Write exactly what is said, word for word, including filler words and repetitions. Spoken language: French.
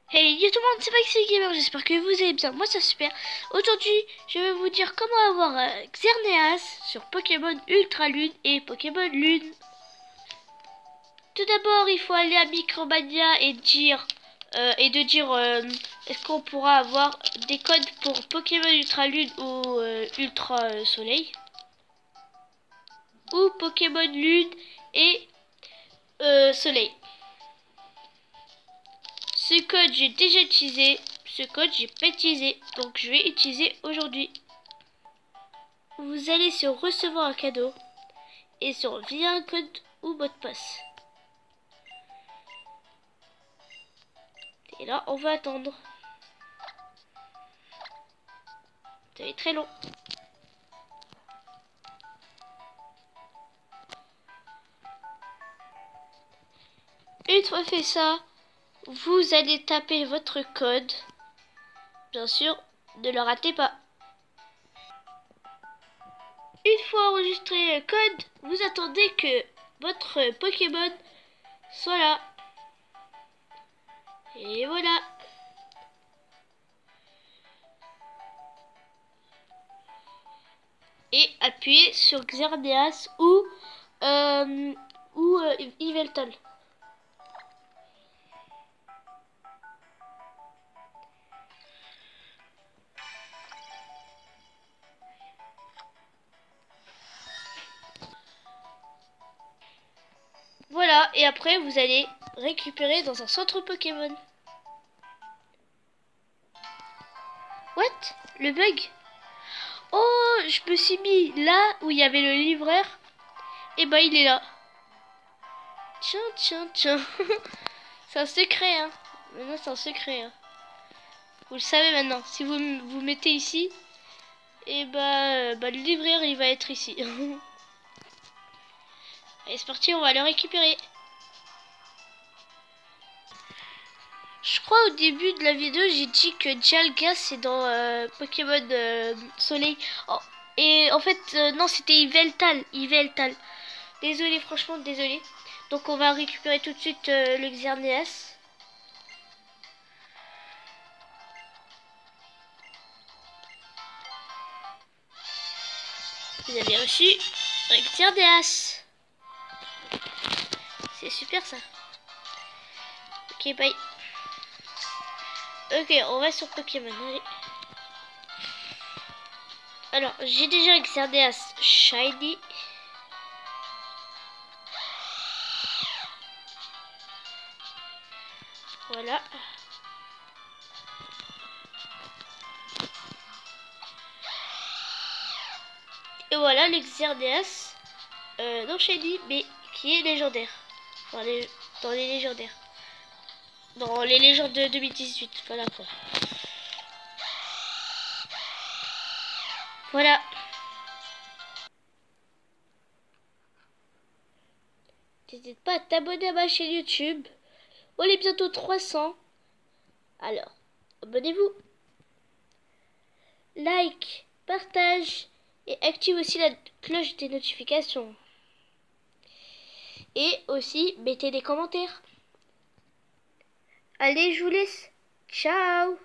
Hey yo tout le monde, c'est Maxi Gamer, j'espère que vous allez bien, moi ça super. Aujourd'hui, je vais vous dire comment avoir euh, Xerneas sur Pokémon Ultra Lune et Pokémon Lune. Tout d'abord, il faut aller à Micromania et dire euh, et de dire euh, est-ce qu'on pourra avoir des codes pour Pokémon Ultra Lune ou euh, Ultra euh, Soleil ou Pokémon Lune et euh, Soleil. Ce code j'ai déjà utilisé, ce code j'ai pas utilisé, donc je vais utiliser aujourd'hui. Vous allez sur recevoir un cadeau et sur via un code ou mot de passe. Et là on va attendre. Ça va être très long. Une fois fait ça, vous allez taper votre code. Bien sûr, ne le ratez pas. Une fois enregistré le code, vous attendez que votre Pokémon soit là. Et voilà. Et appuyez sur Xerneas ou, euh, ou euh, Yveltal. Voilà, et après vous allez récupérer dans un centre Pokémon. What? Le bug? Oh, je me suis mis là où il y avait le livreur. Et bah il est là. Tiens, tiens, tiens. C'est un secret, hein. Maintenant c'est un secret, hein. Vous le savez maintenant. Si vous vous mettez ici, et bah, bah le livreur il va être ici. Allez, c'est parti, on va le récupérer. Je crois au début de la vidéo, j'ai dit que Dialga c'est dans euh, Pokémon euh, Soleil. Oh, et en fait, euh, non, c'était Yveltal. Yveltal. Désolé, franchement, désolé. Donc on va récupérer tout de suite euh, le Xerneas. Vous avez reçu un Xerneas. C'est super ça. Ok, bye. Ok, on va sur Pokémon. Allez. Alors, j'ai déjà un Xerneas Shiny. Voilà. Et voilà le Xerneas euh, non Shiny, mais qui est légendaire. Enfin, les, dans les légendaires. Dans les légendes de deux mille dix-huit. Voilà quoi. Voilà. N'hésite pas à t'abonner à ma chaîne YouTube. On est bientôt trois cents. Alors, abonnez-vous. Like, partage et active aussi la cloche des notifications. Et aussi, mettez des commentaires. Allez, je vous laisse. Ciao!